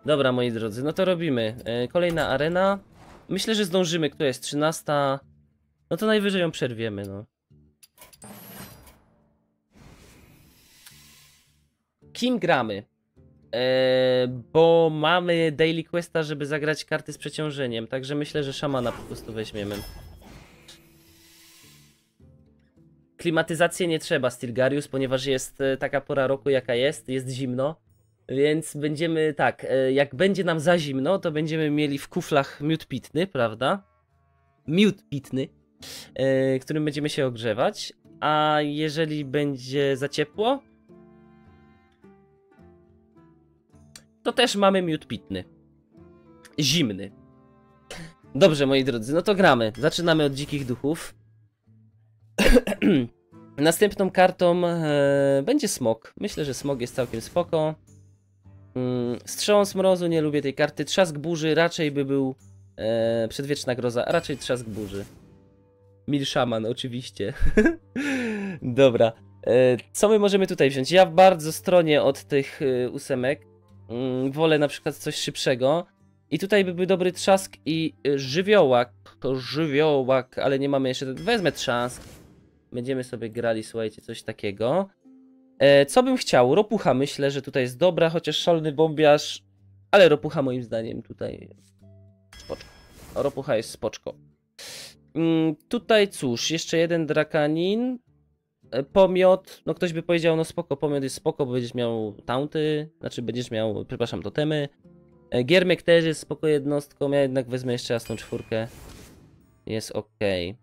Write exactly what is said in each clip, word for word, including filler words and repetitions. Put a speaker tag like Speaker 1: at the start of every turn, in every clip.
Speaker 1: Dobra, moi drodzy, no to robimy. E, kolejna arena. Myślę, że zdążymy. Która jest trzynasta? No to najwyżej ją przerwiemy, no. Kim gramy? E, bo mamy Daily Questa, żeby zagrać karty z przeciążeniem. Także myślę, że szamana po prostu weźmiemy. Klimatyzację nie trzeba, Stilgarius, ponieważ jest taka pora roku, jaka jest. Jest zimno. Więc będziemy tak, jak będzie nam za zimno, to będziemy mieli w kuflach miód pitny, prawda? Miód pitny, yy, którym będziemy się ogrzewać. A jeżeli będzie za ciepło, to też mamy miód pitny. Zimny. Dobrze, moi drodzy, no to gramy. Zaczynamy od dzikich duchów. Następną kartą yy, będzie smok. Myślę, że smok jest całkiem spoko. Strząs mrozu, nie lubię tej karty. Trzask burzy raczej by był e, przedwieczna groza, a raczej trzask burzy. Mil szaman, oczywiście. Dobra. E, co my możemy tutaj wziąć? Ja bardzo stronię od tych e, ósemek. Mm, wolę na przykład coś szybszego. I tutaj by był dobry trzask i e, żywiołak. Żywiołak, ale nie mamy jeszcze... Wezmę trzask. Będziemy sobie grali, słuchajcie, coś takiego. E, co bym chciał? Ropucha myślę, że tutaj jest dobra, chociaż szalony bombiarz. Ale ropucha moim zdaniem tutaj spoczko. Ropucha jest spoczko. Mm, tutaj cóż, jeszcze jeden drakanin. E, pomiot. No ktoś by powiedział, no spoko, pomiot jest spoko, bo będziesz miał taunty. Znaczy będziesz miał, przepraszam, totemy. E, Giermek też jest spoko jednostką. Ja jednak wezmę jeszcze raz tą czwórkę. Jest ok.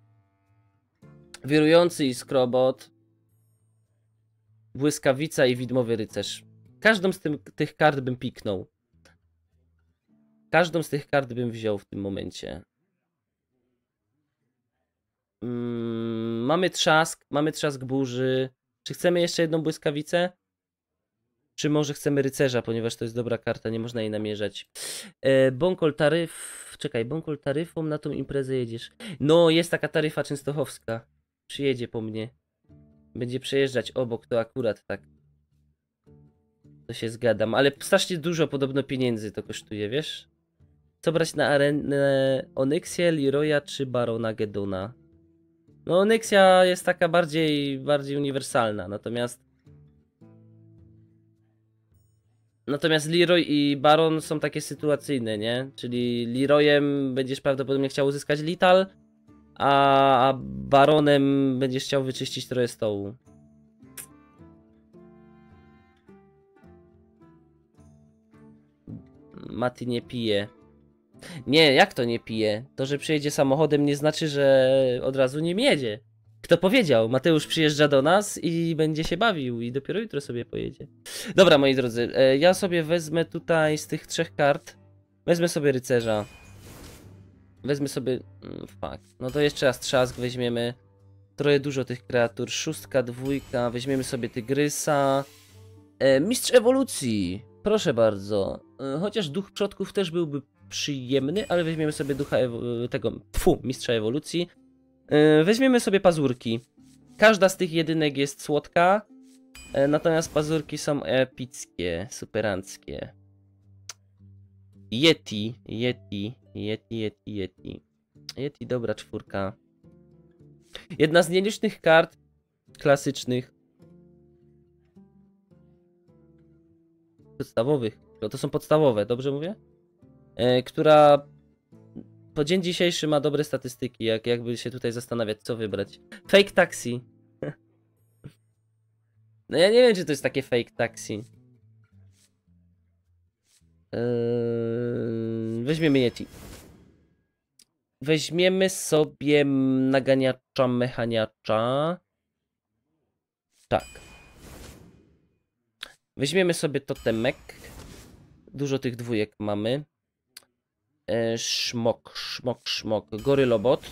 Speaker 1: Wirujący i skrobot. Błyskawica i widmowy rycerz. Każdą z tym, tych kart bym piknął. Każdą z tych kart bym wziął w tym momencie. Mm, mamy trzask, mamy trzask burzy. Czy chcemy jeszcze jedną błyskawicę? Czy może chcemy rycerza, ponieważ to jest dobra karta, nie można jej namierzać. E, Bonkol taryf... Czekaj, Bonkol taryfą na tą imprezę jedziesz. No, jest taka taryfa częstochowska. Przyjedzie po mnie. Będzie przejeżdżać obok, to akurat tak. To się zgadzam, ale strasznie dużo podobno pieniędzy to kosztuje, wiesz? Co brać na arenę? Onyxię, Leroya czy Barona Gedona? No Onyxia jest taka bardziej, bardziej uniwersalna, natomiast... Natomiast Leroy i Baron są takie sytuacyjne, nie? Czyli Leroyem będziesz prawdopodobnie chciał uzyskać Lital, a Baronem będziesz chciał wyczyścić trochę stołu. Mati nie pije. Nie, jak to nie pije? To, że przyjedzie samochodem nie znaczy, że od razu nim jedzie. Kto powiedział? Mateusz przyjeżdża do nas i będzie się bawił i dopiero jutro sobie pojedzie. Dobra, moi drodzy, ja sobie wezmę tutaj z tych trzech kart. Wezmę sobie rycerza. Wezmę sobie... Fuck. No to jeszcze raz trzask weźmiemy. Trochę dużo tych kreatur. Szóstka, dwójka. Weźmiemy sobie tygrysa. E, mistrz ewolucji. Proszę bardzo. E, chociaż duch przodków też byłby przyjemny, ale weźmiemy sobie ducha tego... Pfu, mistrza ewolucji. E, weźmiemy sobie pazurki. Każda z tych jedynek jest słodka. E, natomiast pazurki są epickie, superanckie. Yeti, Yeti, Yeti, Yeti, Yeti. Yeti, dobra czwórka. Jedna z nielicznych kart klasycznych. Podstawowych. No to są podstawowe, dobrze mówię? E, która po dzień dzisiejszy ma dobre statystyki, jak jakby się tutaj zastanawiać, co wybrać. Fake taxi. No ja nie wiem, czy to jest takie fake taxi. Eee, weźmiemy Yeti. Weźmiemy sobie naganiacza, mechaniacza. Tak. Weźmiemy sobie totemek. Dużo tych dwójek mamy. E, szmok, szmok, szmok. Gorylobot.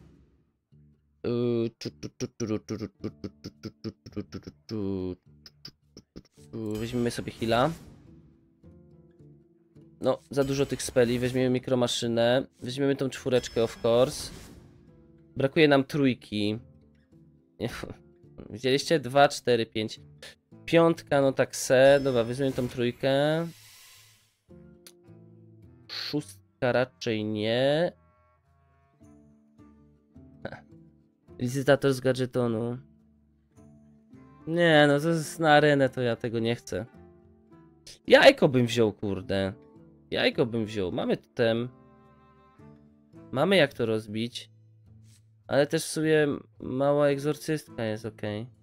Speaker 1: Weźmiemy sobie heala. No, za dużo tych speli. Weźmiemy mikromaszynę. Weźmiemy tą czwóreczkę, of course. Brakuje nam trójki. Widzieliście? dwa, cztery, pięć. Piątka, no tak se. Dobra, weźmiemy tą trójkę. szóstka raczej nie. Licytator z gadżetonu. Nie, no to jest na arenę, to ja tego nie chcę. Jajko bym wziął, kurde. Jajko bym wziął. Mamy totem. Mamy jak to rozbić. Ale też w sumie mała egzorcystka jest ok.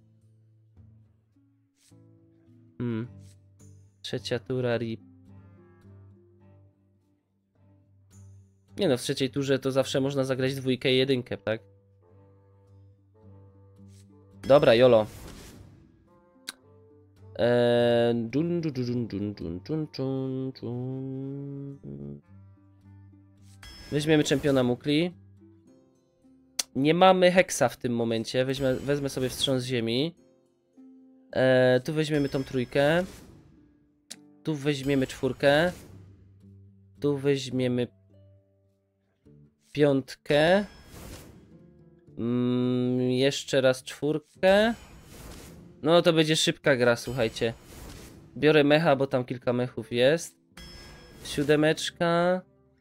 Speaker 1: Hmm. Trzecia tura rip. Nie no, w trzeciej turze to zawsze można zagrać dwójkę i jedynkę, tak? Dobra, jolo. Eee, dun, dun, dun, dun, dun, dun, dun, dun. Weźmiemy czempiona Mukli. Nie mamy heksa w tym momencie. Weźmę, wezmę sobie wstrząs ziemi. Eee, tu weźmiemy tą trójkę. Tu weźmiemy czwórkę. Tu weźmiemy piątkę. Mm, jeszcze raz czwórkę. No to będzie szybka gra, słuchajcie. Biorę mecha, bo tam kilka mechów jest. Siódemeczka.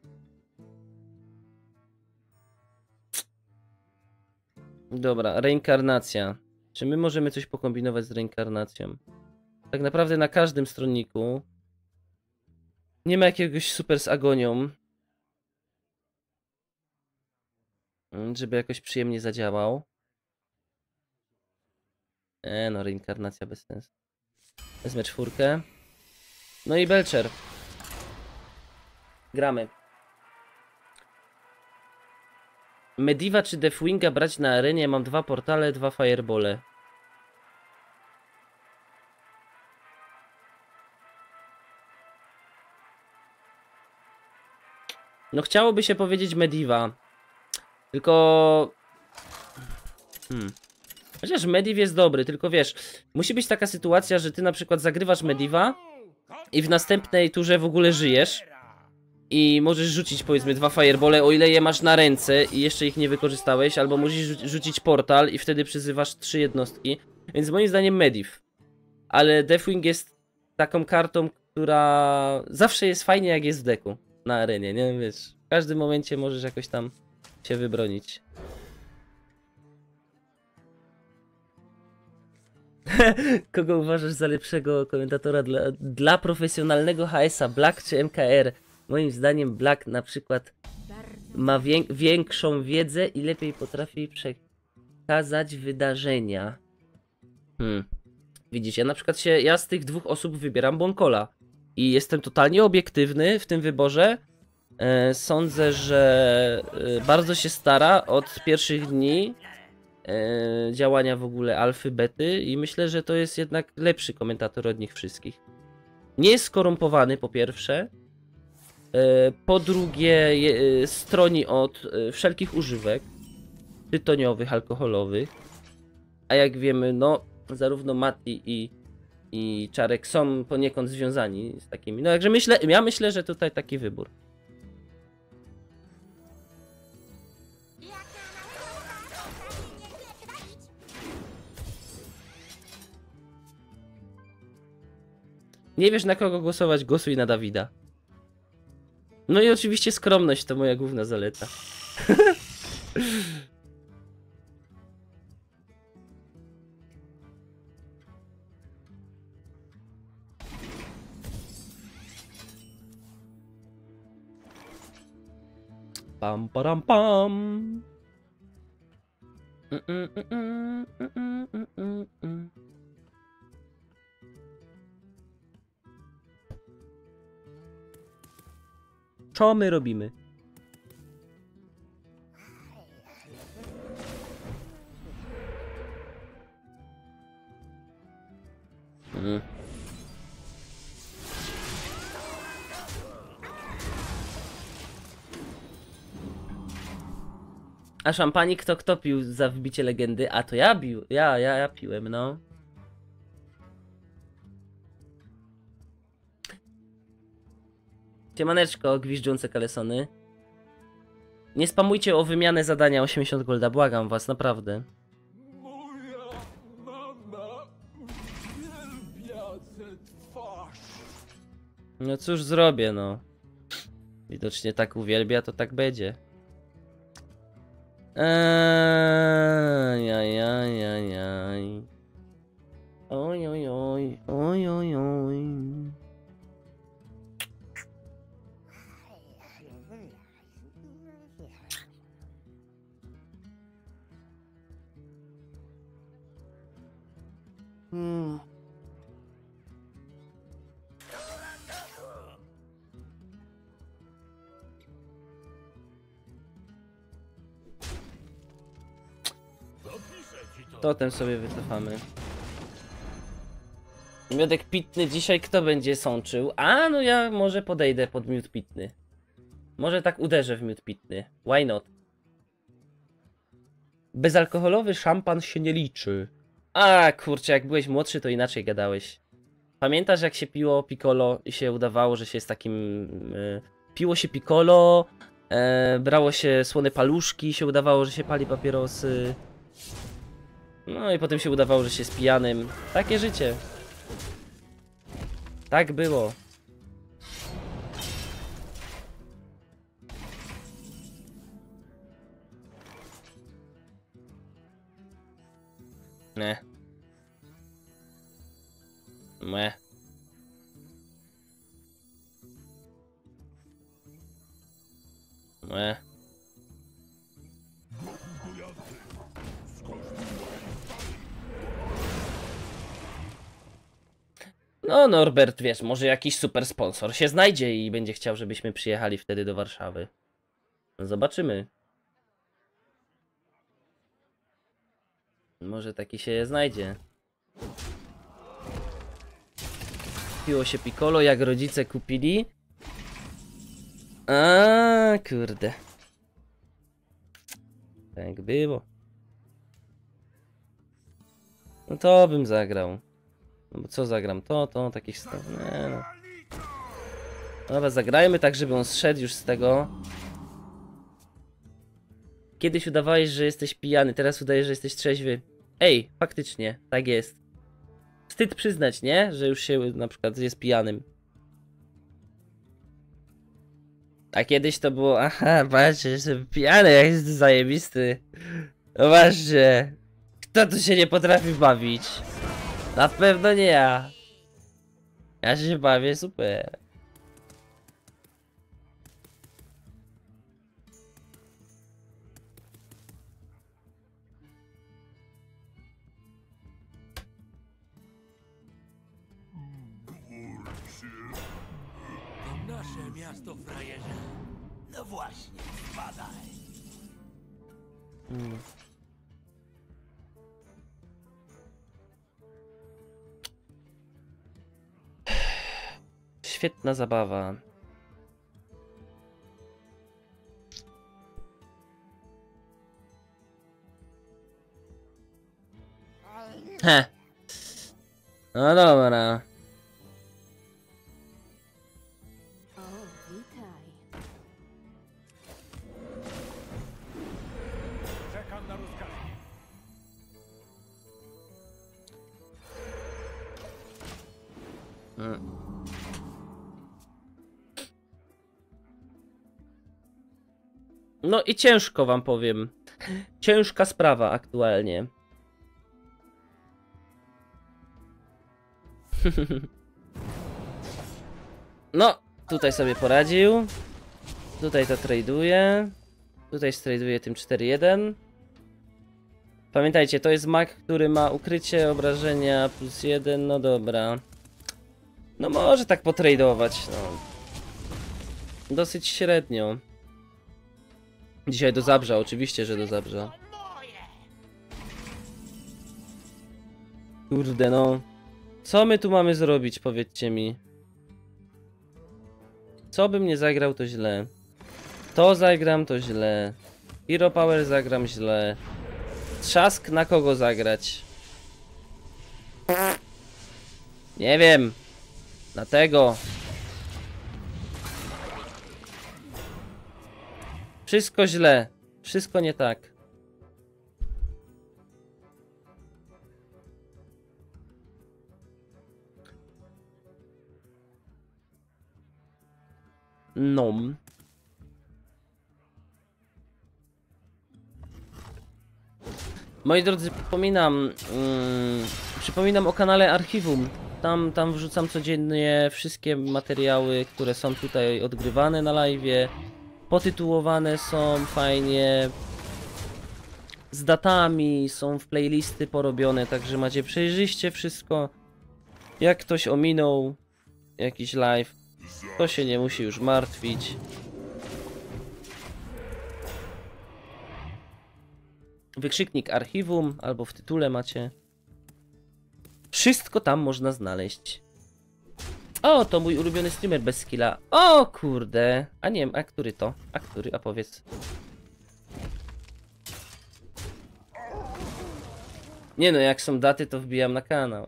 Speaker 1: Dobra, reinkarnacja. Czy my możemy coś pokombinować z reinkarnacją? Tak naprawdę na każdym stronniku nie ma jakiegoś super z agonią, żeby jakoś przyjemnie zadziałał. E, no reinkarnacja bez sensu. Wezmę czwórkę. No i Belcher. Gramy. Mediva czy Deathwinga brać na arenie? Mam dwa portale, dwa firebole. No chciałoby się powiedzieć Mediva. Tylko... Hmm. Chociaż Mediv jest dobry, tylko wiesz, musi być taka sytuacja, że ty na przykład zagrywasz Mediva i w następnej turze w ogóle żyjesz i możesz rzucić powiedzmy dwa firebole, o ile je masz na ręce i jeszcze ich nie wykorzystałeś, albo musisz rzu rzucić portal i wtedy przyzywasz trzy jednostki, więc moim zdaniem Mediv. Ale Deathwing jest taką kartą, która zawsze jest fajnie jak jest w deku na arenie, nie wiesz, w każdym momencie możesz jakoś tam się wybronić. Kogo uważasz za lepszego komentatora dla, dla profesjonalnego H S a, Black czy M K R? Moim zdaniem Black na przykład ma wię większą wiedzę i lepiej potrafi przekazać wydarzenia. Hmm. Widzicie, ja na przykład się, ja z tych dwóch osób wybieram Bonkola i jestem totalnie obiektywny w tym wyborze. E, sądzę, że e, bardzo się stara od pierwszych dni e, działania w ogóle alfy, bety i myślę, że to jest jednak lepszy komentator od nich wszystkich. Nie jest skorumpowany po pierwsze, e, po drugie je, e, stroni od e, wszelkich używek tytoniowych, alkoholowych, a jak wiemy, no zarówno Mati i, i Czarek są poniekąd związani z takimi, no także myślę, ja myślę, że tutaj taki wybór. Nie wiesz na kogo głosować, głosuj na Dawida. No i oczywiście skromność to moja główna zaleta. Pam param pam. Mm, mm, mm, mm, mm, mm, mm. Co my robimy? Mm. A szampanik kto kto pił za wbicie legendy? A to ja bił, ja, ja, ja piłem, no. Siemaneczko, gwiżdżące kalesony. Nie spamujcie o wymianę zadania osiemdziesiąt golda, błagam was, naprawdę.
Speaker 2: Moja mama uwielbia tę twarz.
Speaker 1: No cóż zrobię, no. Widocznie tak uwielbia, to tak będzie. Ajajajajaj. Oj, oj, oj, oj, oj, oj. Hmm. Totem sobie wycofamy. Miodek pitny dzisiaj kto będzie sączył? A, no ja może podejdę pod miód pitny. Może tak uderzę w miód pitny. Why not? Bezalkoholowy szampan się nie liczy. A, kurczę, jak byłeś młodszy, to inaczej gadałeś. Pamiętasz, jak się piło piccolo i się udawało, że się jest takim... E, piło się piccolo, e, brało się słone paluszki, się udawało, że się pali papierosy. No i potem się udawało, że się jest pijanym. Takie życie. Tak było. Nie. Meh. Meh. No Norbert, wiesz, może jakiś super sponsor się znajdzie i będzie chciał, żebyśmy przyjechali wtedy do Warszawy. Zobaczymy. Może taki się znajdzie. Piło się piccolo, jak rodzice kupili. A kurde. Tak było. No to bym zagrał. No bo co zagram? To, to, takich staw... Nie no. Dobra, zagrajmy tak, żeby on zszedł już z tego. Kiedyś udawałeś, że jesteś pijany, teraz udajesz, że jesteś trzeźwy. Ej, faktycznie, tak jest. Wstyd przyznać, nie? Że już się na przykład jest pijanym. A kiedyś to było, aha, patrzcie, jestem pijany, jak jest zajebisty. No właśnie. Kto tu się nie potrafi bawić? Na pewno nie ja. Ja się bawię super.
Speaker 2: To nasze miasto, frajerze.
Speaker 3: No właśnie, spadaj.
Speaker 1: Hmm. Świetna zabawa. He. No dobra.
Speaker 4: O, witaj.
Speaker 2: Czekam na rozkazy.
Speaker 1: Mm. No i ciężko wam powiem. Ciężka sprawa aktualnie. No, tutaj sobie poradził. Tutaj to traduje. Tutaj straduje tym cztery jeden. Pamiętajcie, to jest mag, który ma ukrycie, obrażenia plus jeden. No dobra. No może tak potradować, no. Dosyć średnio. Dzisiaj do Zabrza, oczywiście, że do Zabrza. Kurde no. Co my tu mamy zrobić, powiedzcie mi. Co bym nie zagrał, to źle. To zagram, to źle. Hero Power zagram źle. Trzask na kogo zagrać? Nie wiem. Na tego. Wszystko źle. Wszystko nie tak. No. Moi drodzy, przypominam, mm, przypominam o kanale Archiwum. Tam, tam wrzucam codziennie wszystkie materiały, które są tutaj odgrywane na live'ie. Potytułowane są fajnie. Z datami, są w playlisty porobione, także macie przejrzyście wszystko. Jak ktoś ominął jakiś live, to się nie musi już martwić. Wykrzyknik Archiwum, albo w tytule macie. Wszystko tam można znaleźć. O, to mój ulubiony streamer bez skilla. O kurde. A nie wiem, a który to? A który? A powiedz. Nie no, jak są daty, to wbijam na kanał.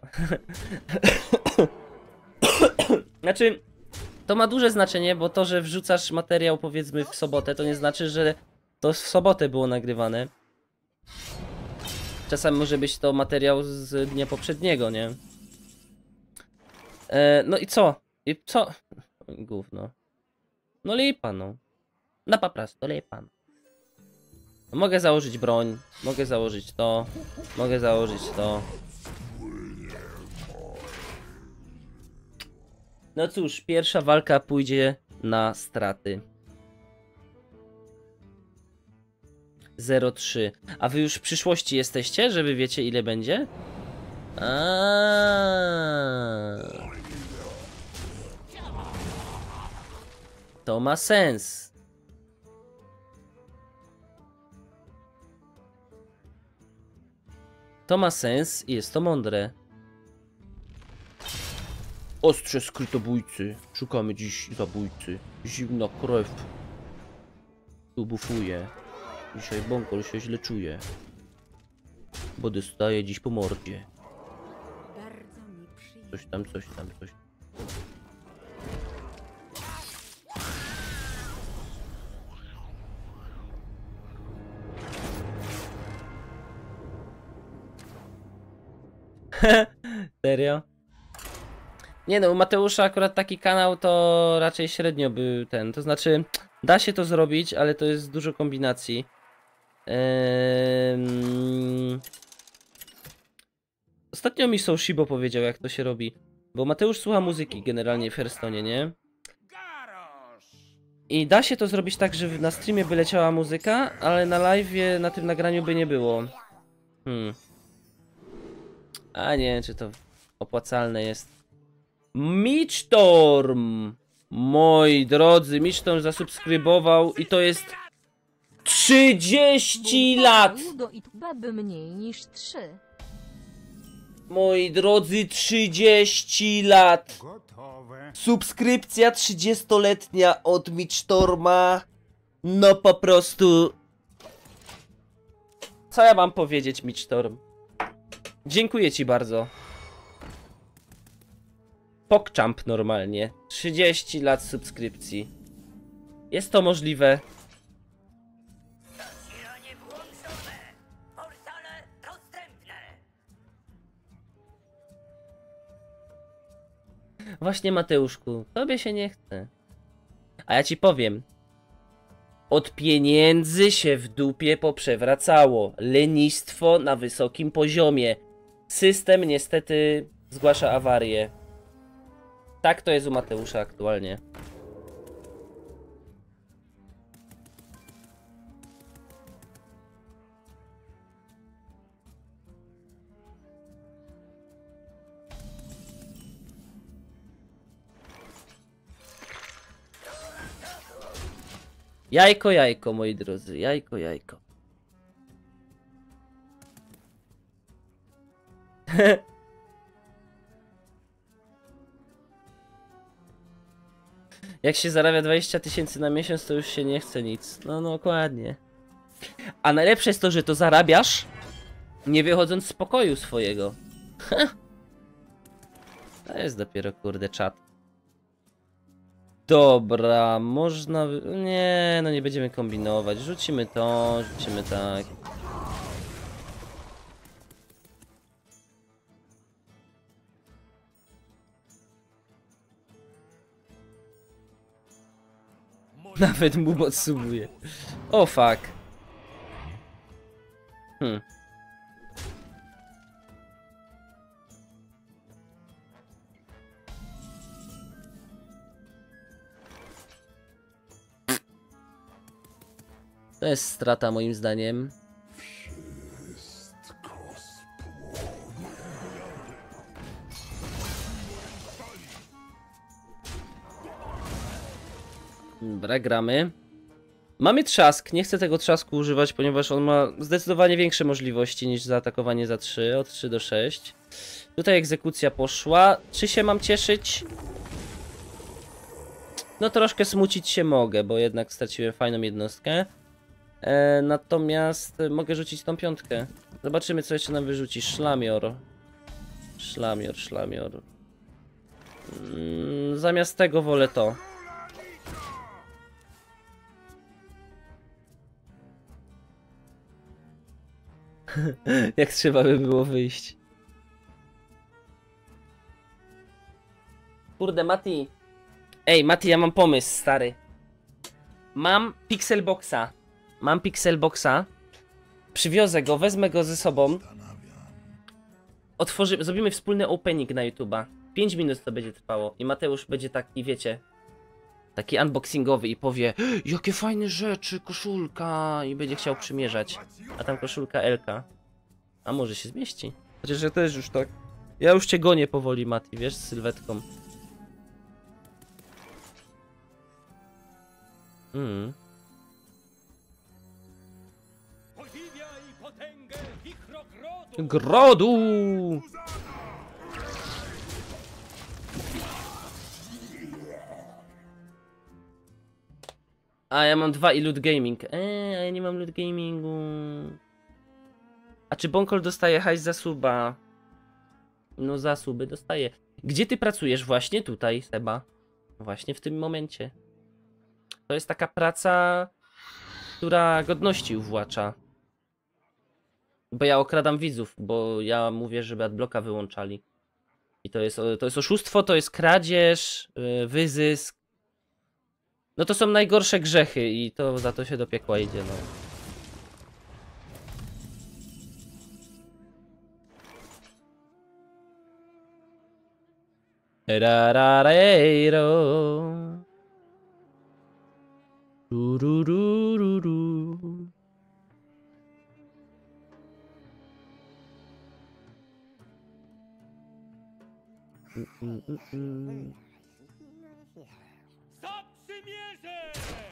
Speaker 1: Znaczy, to ma duże znaczenie, bo to, że wrzucasz materiał powiedzmy w sobotę, to nie znaczy, że to w sobotę było nagrywane. Czasami może być to materiał z dnia poprzedniego, nie? E, no i co? I co? Gówno. No lipa, no. Na po prostu lipa. Mogę założyć broń, mogę założyć to, mogę założyć to. No cóż, pierwsza walka pójdzie na straty. zero trzy. A wy już w przyszłości jesteście, żeby wiecie ile będzie? Aaaa. To ma sens. To ma sens i jest to mądre. Ostrze skrytobójcy. Szukamy dziś zabójcy. Zimna krew. Tu bufuje. Dzisiaj Bąkol się źle czuje. Bo dostaje dziś po mordzie.
Speaker 4: Bardzo mi przyjemnie.
Speaker 1: Coś tam, coś tam, coś. Serio? Nie no, u Mateusza akurat taki kanał to raczej średnio by ten, to znaczy da się to zrobić, ale to jest dużo kombinacji. Ehm... Ostatnio mi Soushibo powiedział jak to się robi, bo Mateusz słucha muzyki generalnie w Hearthstone'ie, nie? I da się to zrobić tak, że na streamie by leciała muzyka, ale na live'ie, na tym nagraniu by nie było. Hmm. A nie, czy to opłacalne jest. Mitchtorm! Moi drodzy, Mitchtorm zasubskrybował i to jest trzydzieści lat!
Speaker 5: Do baby mniej niż trzy.
Speaker 1: Moi drodzy, trzydzieści lat!
Speaker 3: Gotowe.
Speaker 1: Subskrypcja trzydziestoletnia od Mitchtorma. No po prostu... Co ja mam powiedzieć, Mitchtorm? Dziękuję ci bardzo. PogChamp normalnie. trzydzieści lat subskrypcji. Jest to możliwe.
Speaker 3: Zasilanie włączone. Portale dostępne.
Speaker 1: Właśnie, Mateuszku, tobie się nie chce. A ja ci powiem. Od pieniędzy się w dupie poprzewracało. Lenistwo na wysokim poziomie. System niestety zgłasza awarię. Tak to jest u Mateusza aktualnie. Jajko, jajko, moi drodzy. Jajko, jajko. Jak się zarabia dwadzieścia tysięcy na miesiąc, to już się nie chce nic. No, no, dokładnie. A najlepsze jest to, że to zarabiasz, nie wychodząc z pokoju swojego. To jest dopiero, kurde, czat. Dobra, można... Nie, no nie będziemy kombinować. Rzucimy to, rzucimy tak. Nawet mu podsumuje. O fuck. Hmm. To jest strata moim zdaniem. Dobra, gramy. Mamy trzask, nie chcę tego trzasku używać, ponieważ on ma zdecydowanie większe możliwości niż zaatakowanie za trzy, od trzy do sześciu. Tutaj egzekucja poszła. Czy się mam cieszyć? No troszkę smucić się mogę, bo jednak straciłem fajną jednostkę. E, natomiast mogę rzucić tą piątkę. Zobaczymy, co jeszcze nam wyrzuci. Szlamior. Szlamior, szlamior. Mm, zamiast tego wolę to. Jak trzeba by było wyjść. Kurde, Mati. Ej, Mati, ja mam pomysł, stary. Mam Pixelboxa. Mam Pixelboxa. Przywiozę go, wezmę go ze sobą. Otworzymy, zrobimy wspólny opening na YouTube'a. pięć minut to będzie trwało. I Mateusz będzie taki, wiecie, taki unboxingowy i powie: jakie fajne rzeczy, koszulka. I będzie chciał przymierzać. A tam koszulka Elka. A może się zmieści? Chociaż ja też już tak. Ja już cię gonię powoli, Mati, wiesz, z sylwetką. Mm.
Speaker 2: Podziwiaj potęgę wichrogrodu!
Speaker 1: Grodu! A ja mam dwa i loot gaming. Eee, a ja nie mam loot gamingu. A czy Bonkol dostaje hajs za suba? No za suby dostaje. Gdzie ty pracujesz? Właśnie tutaj, Seba. Właśnie w tym momencie. To jest taka praca, która godności uwłacza. Bo ja okradam widzów, bo ja mówię, żeby adblocka wyłączali. I to jest, to jest oszustwo, to jest kradzież, wyzysk. No to są najgorsze grzechy i to za to się do piekła idzie, no. Rarareiro. Rururururu. Mm, mm, mm, mm.
Speaker 2: Zaprzymierze!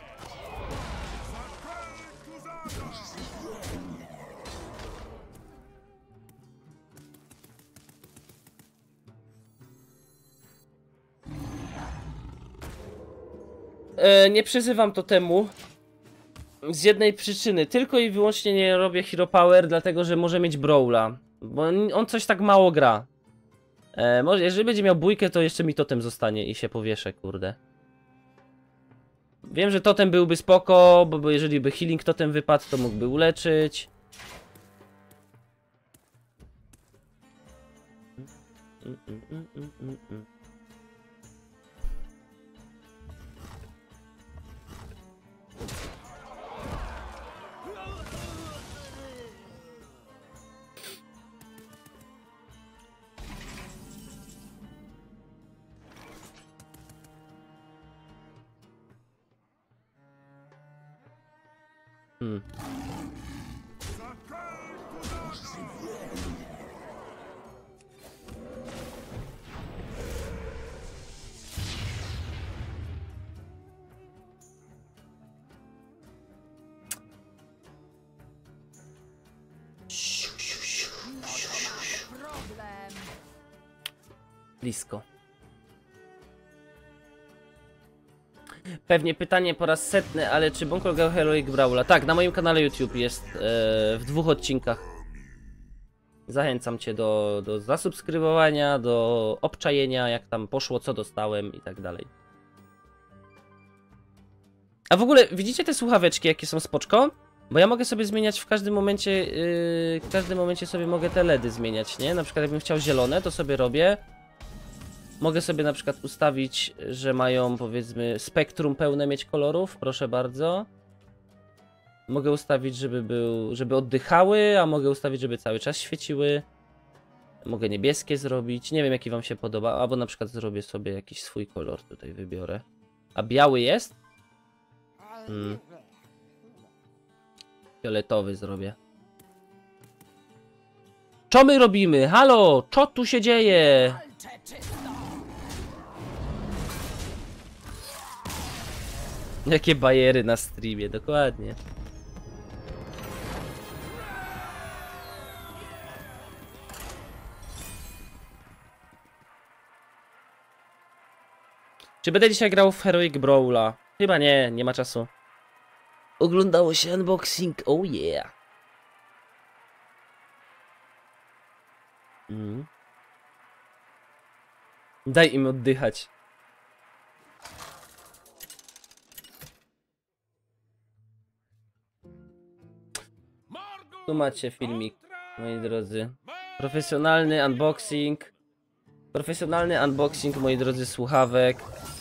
Speaker 1: E, nie przyzywam totemu. Z jednej przyczyny. Tylko i wyłącznie nie robię Hero Power, dlatego że może mieć Brawla. Bo on, on coś tak mało gra. E, może, jeżeli będzie miał bójkę, to jeszcze mi totem zostanie i się powieszę, kurde. Wiem, że totem byłby spoko, bo, bo jeżeli by healing totem wypadł, to mógłby uleczyć. Mm, mm, mm, mm, mm, mm. Hmm.
Speaker 4: Problem.
Speaker 1: Blisko. Pewnie pytanie po raz setny, ale czy Bonkol grał Heroic Brawla? Tak, na moim kanale YouTube jest e, w dwóch odcinkach. Zachęcam cię do, do zasubskrybowania, do obczajenia, jak tam poszło, co dostałem i tak dalej. A w ogóle, widzicie te słuchaweczki, jakie są spoczko? Bo ja mogę sobie zmieniać w każdym momencie, yy, w każdym momencie sobie mogę te ledy zmieniać, nie? Na przykład jakbym chciał zielone, to sobie robię. Mogę sobie na przykład ustawić, że mają powiedzmy spektrum pełne mieć kolorów, proszę bardzo. Mogę ustawić, żeby był, żeby oddychały, a mogę ustawić, żeby cały czas świeciły. Mogę niebieskie zrobić, nie wiem jaki wam się podoba, albo na przykład zrobię sobie jakiś swój kolor tutaj wybiorę. A biały jest? Hmm. Fioletowy zrobię. Co my robimy? Halo, co tu się dzieje? Jakie bajery na streamie, dokładnie. Czy będę dzisiaj grał w Heroic Brawla? Chyba nie, nie ma czasu. Oglądało się unboxing, oh yeah. Mm. Daj im oddychać. Tu macie filmik, moi drodzy. Profesjonalny unboxing. Profesjonalny unboxing, moi drodzy, słuchawek.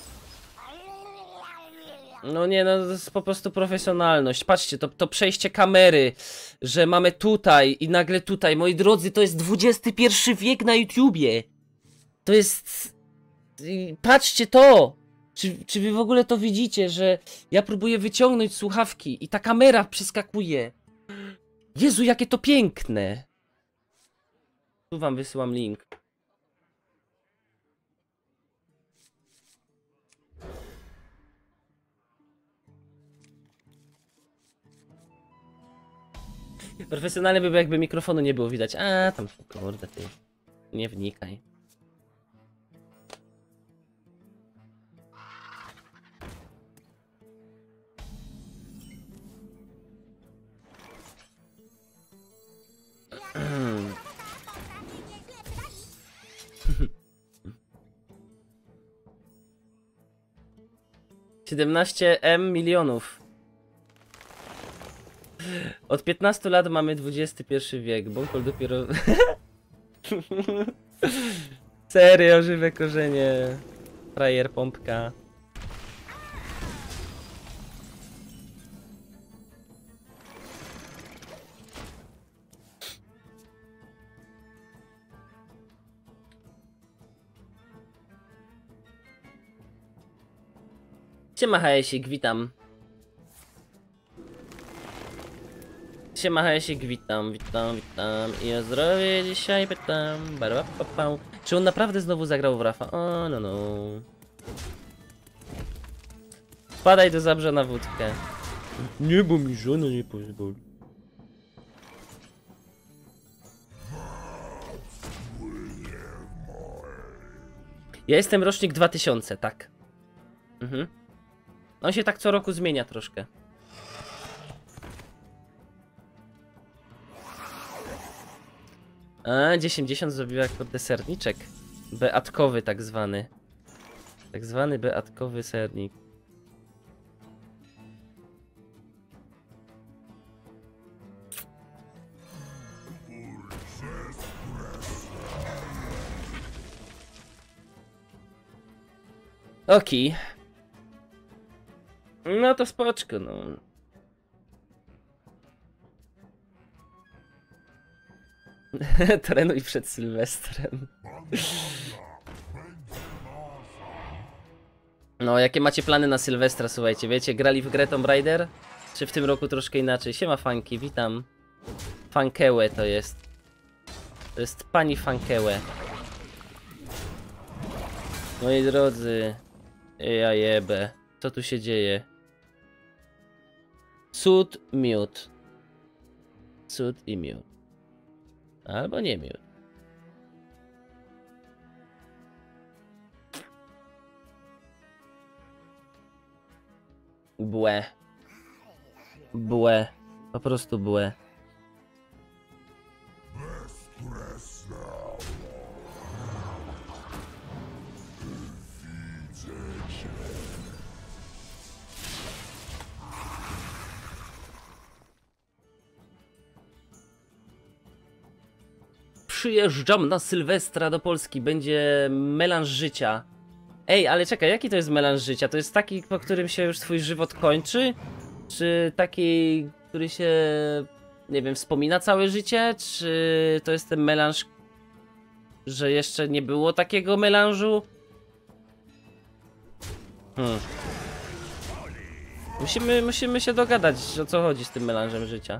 Speaker 1: No nie, no to jest po prostu profesjonalność. Patrzcie, to, to przejście kamery, że mamy tutaj i nagle tutaj. Moi drodzy, to jest dwudziesty pierwszy wiek na YouTubie. To jest... Patrzcie to! Czy, czy wy w ogóle to widzicie, że ja próbuję wyciągnąć słuchawki i ta kamera przeskakuje. Jezu, jakie to piękne! Tu wam wysyłam link. Profesjonalny by był, jakby mikrofonu nie było widać. A tam, kurde, ty. Nie wnikaj. siedemnaście M milionów. Od piętnastu lat mamy dwudziesty pierwszy wiek. Bąkol dopiero... Serio, żywe korzenie. Frajer pompka. Siema Hajesik, witam. Siema Hajesik, witam, witam, witam. I o zdrowie dzisiaj pytam. Barabapapał. Czy on naprawdę znowu zagrał w Rafa? O, no no. Wpadaj do Zabrza na wódkę. Nie, bo mi żona nie pozwoli. Ja jestem rocznik dwa tysiące, tak. Mhm. On się tak co roku zmienia troszkę. A, dziesięćdziesiąt zrobiła kurde serniczek. Beatkowy tak zwany. Tak zwany beatkowy sernik. Okej. No to spoczko, no. Trenuj przed Sylwestrem. No, jakie macie plany na Sylwestra, słuchajcie, wiecie, grali w grę Tomb Raider? Czy w tym roku troszkę inaczej? Siema Funky, witam. Funkełę to jest. To jest pani Funkełę. Moi drodzy. Ja jebę. Co tu się dzieje? Cud, miód. Cud i miód. Albo nie miód. Błe. Błe. Po prostu błe. przyjeżdżam na Sylwestra do Polski, będzie melanż życia. Ej, ale czekaj, jaki to jest melanż życia? To jest taki, po którym się już twój żywot kończy? Czy taki, który się, nie wiem, wspomina całe życie? Czy to jest ten melanż, że jeszcze nie było takiego melanżu? Hmm. Musimy, musimy się dogadać, o co chodzi z tym melanżem życia.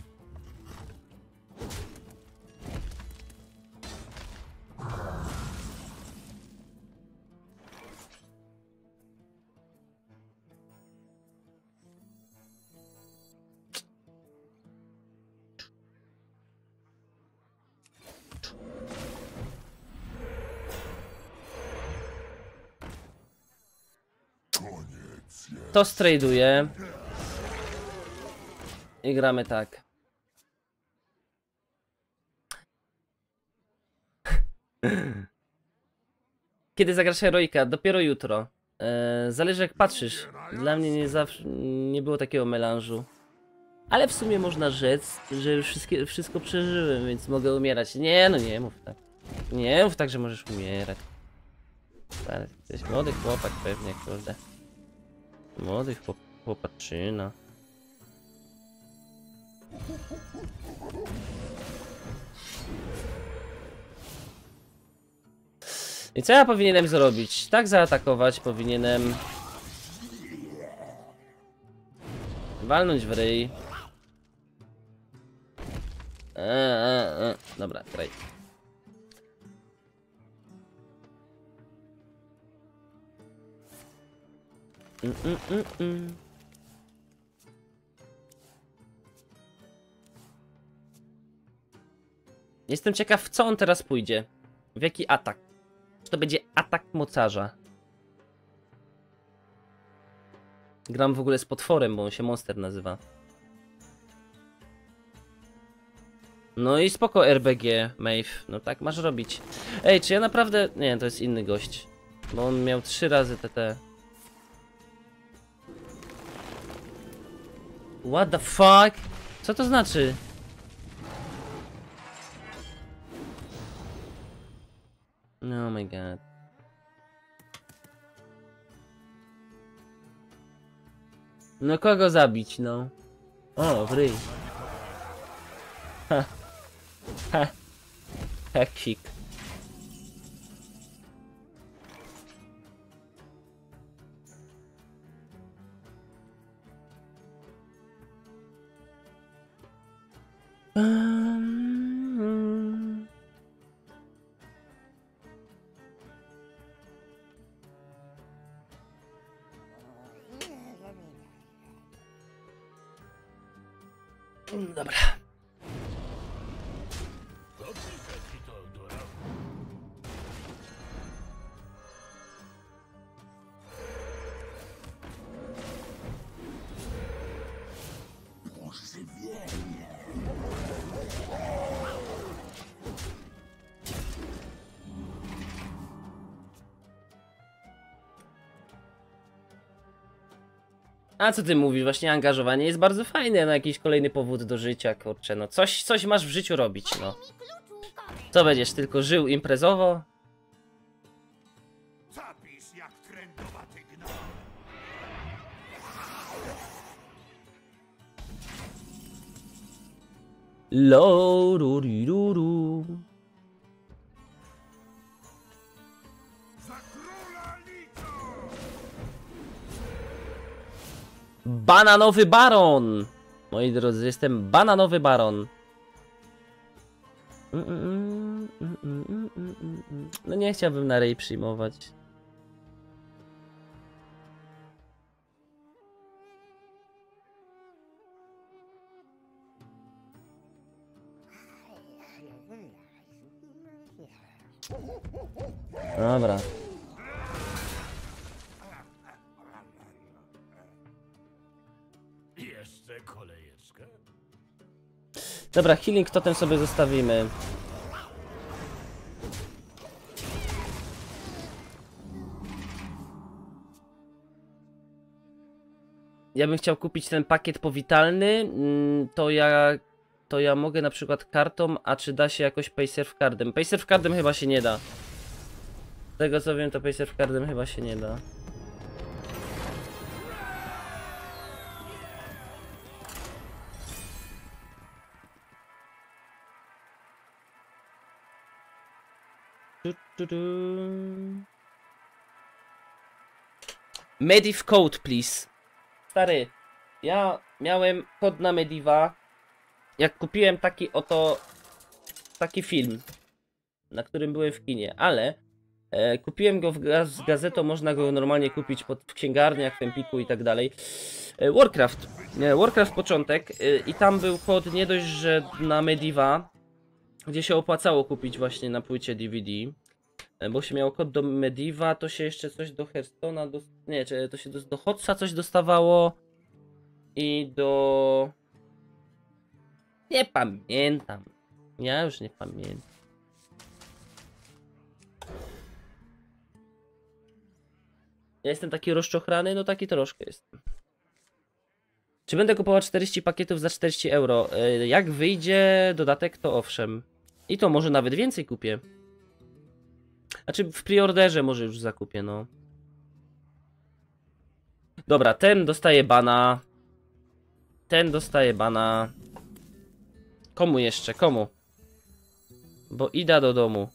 Speaker 1: To straduję. I gramy tak. Kiedy zagrasz heroika? Dopiero jutro. Eee, zależy jak patrzysz. Dla mnie nie zawsze nie było takiego melanżu. Ale w sumie można rzec, że już wszystkie, wszystko przeżyłem, więc mogę umierać. Nie, no nie mów tak. Nie mów tak, że możesz umierać. Ale jesteś młody chłopak pewnie, kurde. Młody chłop, chłopaczyna. I co ja powinienem zrobić? Tak zaatakować powinienem... walnąć w ryj. Eee, e, e. Dobra, graj. Mm, mm, mm, mm. Jestem ciekaw, w co on teraz pójdzie. W jaki atak? Czy to będzie atak mocarza? Gram w ogóle z potworem, bo on się Monster nazywa. No i spoko R B G, Maeve. No tak masz robić. Ej, czy ja naprawdę... Nie, to jest inny gość. Bo on miał trzy razy T T. What the fuck? Co to znaczy? Oh my god. No kogo zabić, no? O, w ryj. Ha. Ha. Heksik. Um... Dobra. A co ty mówisz? Właśnie angażowanie jest bardzo fajne na jakiś kolejny powód do życia, kurczę, no coś, coś masz w życiu robić, no. Co będziesz, tylko żył imprezowo?
Speaker 3: Zapisz jak trędowaty gnoj.
Speaker 1: Lo, ru, ri, ru, ru.
Speaker 3: Za króla liczą!
Speaker 1: Bananowy baron! Moi drodzy, jestem bananowy baron. Mm, mm, mm, mm, mm, mm, mm. No nie chciałbym na rej przyjmować. Dobra.
Speaker 2: Jeszcze kolejeczkę?
Speaker 1: Dobra, healing totem sobie zostawimy. Ja bym chciał kupić ten pakiet powitalny, to ja to ja mogę na przykład kartą, a czy da się jakoś paysurf cardem? Paysurf cardem chyba się nie da. Z tego co wiem, to paysurf cardem chyba się nie da. Tu, tu, tu. Mediv code, please. Stary, ja miałem kod na Mediva, jak kupiłem taki oto, taki film, na którym byłem w kinie, ale e, kupiłem go w, z gazetą, można go normalnie kupić pod, w księgarniach, w Empiku i tak dalej. E, Warcraft, e, Warcraft początek e, i tam był kod nie dość, że na Mediva, gdzie się opłacało kupić właśnie na płycie D V D. Bo się miało kod do Mediva, to się jeszcze coś do Hearthstone'a, do... nie, czy to się do, do Hotsa coś dostawało i do... Nie pamiętam. Ja już nie pamiętam. Ja jestem taki rozczochrany, no taki troszkę jestem. Czy będę kupował czterdzieści pakietów za czterdzieści euro? Jak wyjdzie dodatek, to owszem. I to może nawet więcej kupię. Znaczy w preorderze może już zakupię, no. Dobra, ten dostaje bana. Ten dostaje bana. Komu jeszcze? Komu? Bo idę do domu.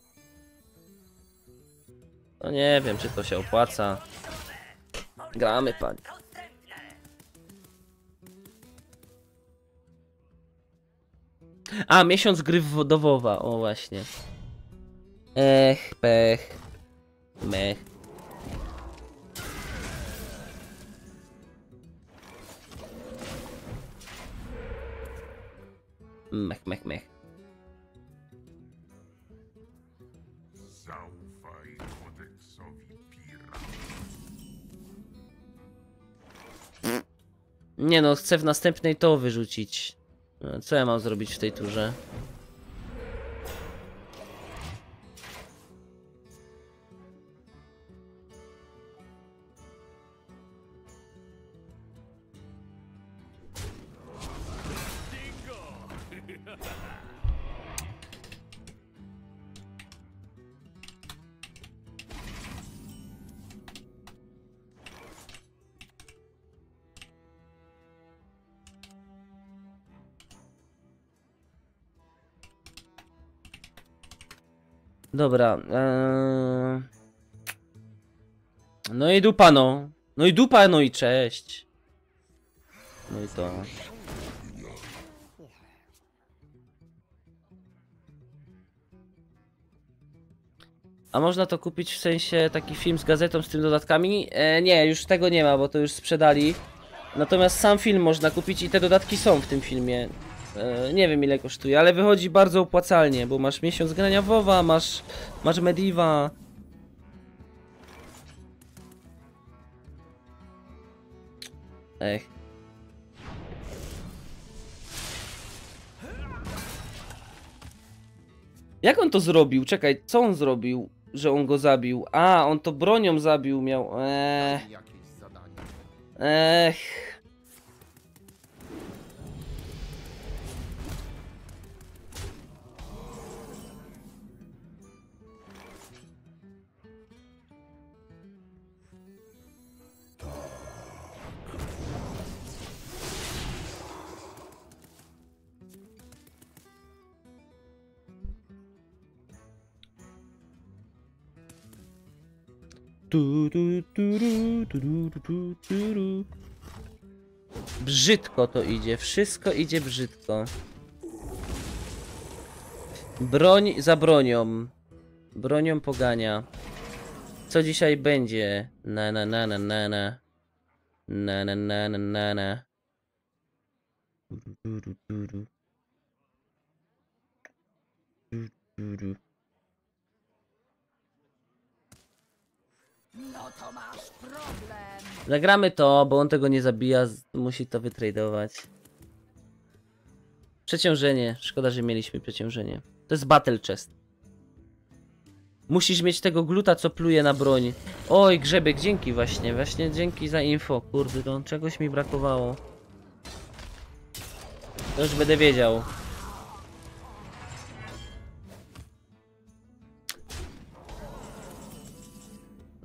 Speaker 1: No nie wiem, czy to się opłaca. Gramy, pani. A, miesiąc gry w do WoWa. O, właśnie. Ech, pech. Mech. Mech, mech, mech.
Speaker 3: Zaufaj kodeksowi Pira.
Speaker 1: Nie no, chcę w następnej to wyrzucić. Co ja mam zrobić w tej turze? Dobra. Ee... No i dupa no. No i dupa, no i cześć. No i to. A można to kupić w sensie taki film z gazetą z tym dodatkami? E, nie, już tego nie ma, bo to już sprzedali. Natomiast sam film można kupić i te dodatki są w tym filmie. E, nie wiem ile kosztuje, ale wychodzi bardzo opłacalnie, bo masz miesiąc grania WoWa, masz, masz Mediva. Ech. Jak on to zrobił? Czekaj, co on zrobił, że on go zabił? A, on to bronią zabił, miał... Ech. Ech. Tu, tu, tu, tu, tu, tu, tu, tu. Brzydko to idzie, wszystko idzie brzydko. Broń za bronią. Bronią pogania. Co dzisiaj będzie? Na na na na na na. Na na na na na na. Du, du, du, du. Du, du, du.
Speaker 4: No to masz problem.
Speaker 1: Zagramy to, bo on tego nie zabija, musi to wytradować. Przeciążenie. Szkoda, że mieliśmy przeciążenie. To jest battle chest. Musisz mieć tego gluta, co pluje na broń. Oj, Grzebek, dzięki właśnie. Właśnie dzięki za info. Kurde, to czegoś mi brakowało. To już będę wiedział.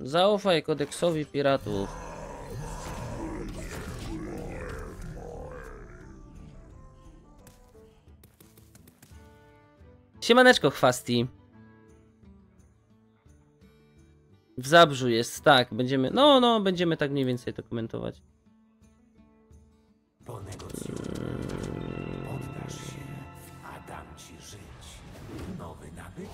Speaker 1: Zaufaj kodeksowi piratów. Siemaneczko, chwasti. W Zabrzu jest, tak, będziemy, no, no, będziemy tak mniej więcej to komentować.
Speaker 2: Ponegocjuj. Poddasz się, a dam ci żyć. Nowy nabytek.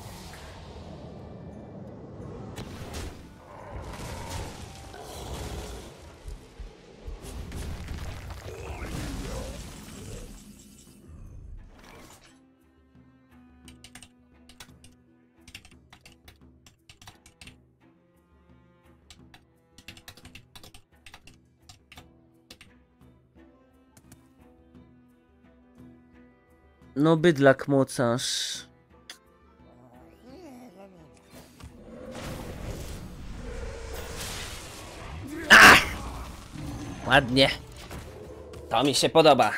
Speaker 1: No, bydlak mocarz. Ach! Ładnie. To mi się podoba.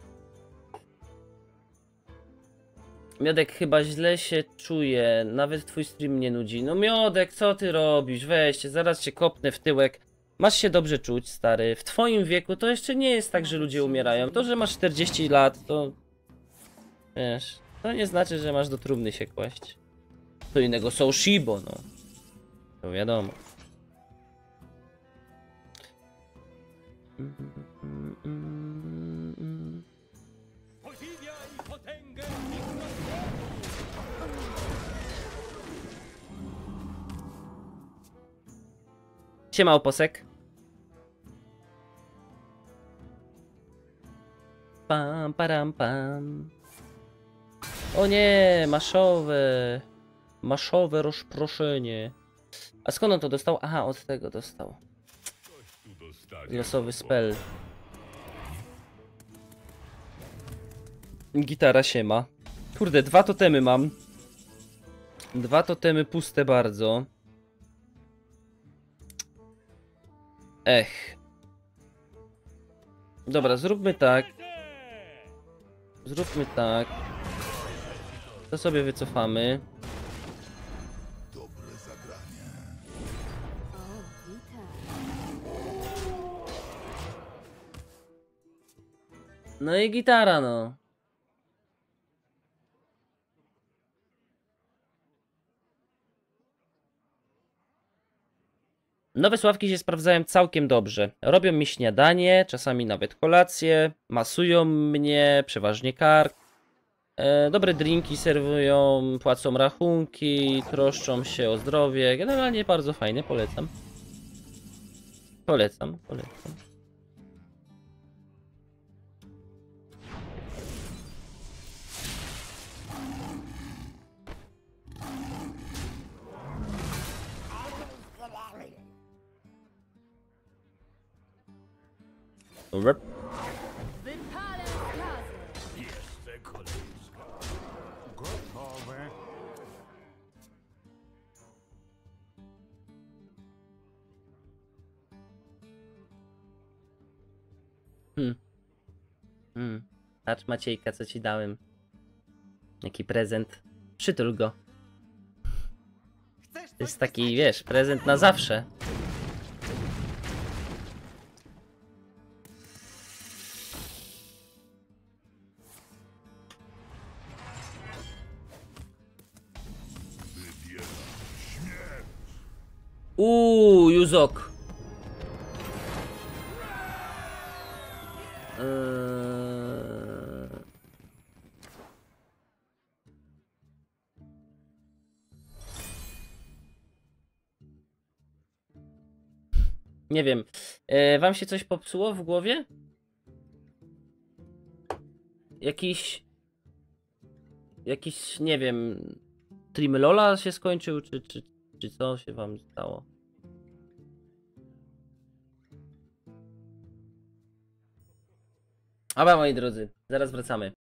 Speaker 1: Miodek chyba źle się czuje. Nawet twój stream mnie nudzi. No Miodek, co ty robisz? Weźcie, zaraz cię kopnę w tyłek. Masz się dobrze czuć, stary. W twoim wieku to jeszcze nie jest tak, że ludzie umierają. To, że masz czterdzieści lat, to... Wiesz, to nie znaczy, że masz do trumny się kłaść. To innego są Shibo, no. To wiadomo. Siema, oposek. Pam, param, pam. O nie, maszowe. Maszowe rozproszenie. A skąd on to dostał? Aha, od tego dostał. Losowy spell. Gitara siema. Kurde, dwa totemy mam. Dwa totemy puste bardzo. Ech. Dobra, zróbmy tak. Zróbmy tak. To sobie wycofamy. No i gitara, no. Nowe sławki się sprawdzają całkiem dobrze. Robią mi śniadanie, czasami nawet kolację, masują mnie, przeważnie kark. E, dobre drinki serwują, płacą rachunki, troszczą się o zdrowie. Generalnie bardzo fajne, polecam. Polecam, polecam. Dobra.
Speaker 4: Wypalę skazy.
Speaker 2: Jeszcze kolejeczka. Gotowe.
Speaker 1: Hmm. Hmm. Patrz, Maciejka, co ci dałem. Jaki prezent. Przytul go. To jest taki, wiesz, prezent na zawsze. Uuu, Juzok. Eee... Nie wiem. E, wam się coś popsuło w głowie? Jakiś... Jakiś, nie wiem... Trimlola się skończył, czy, czy, czy co się wam stało? Dobra, moi drodzy, zaraz wracamy.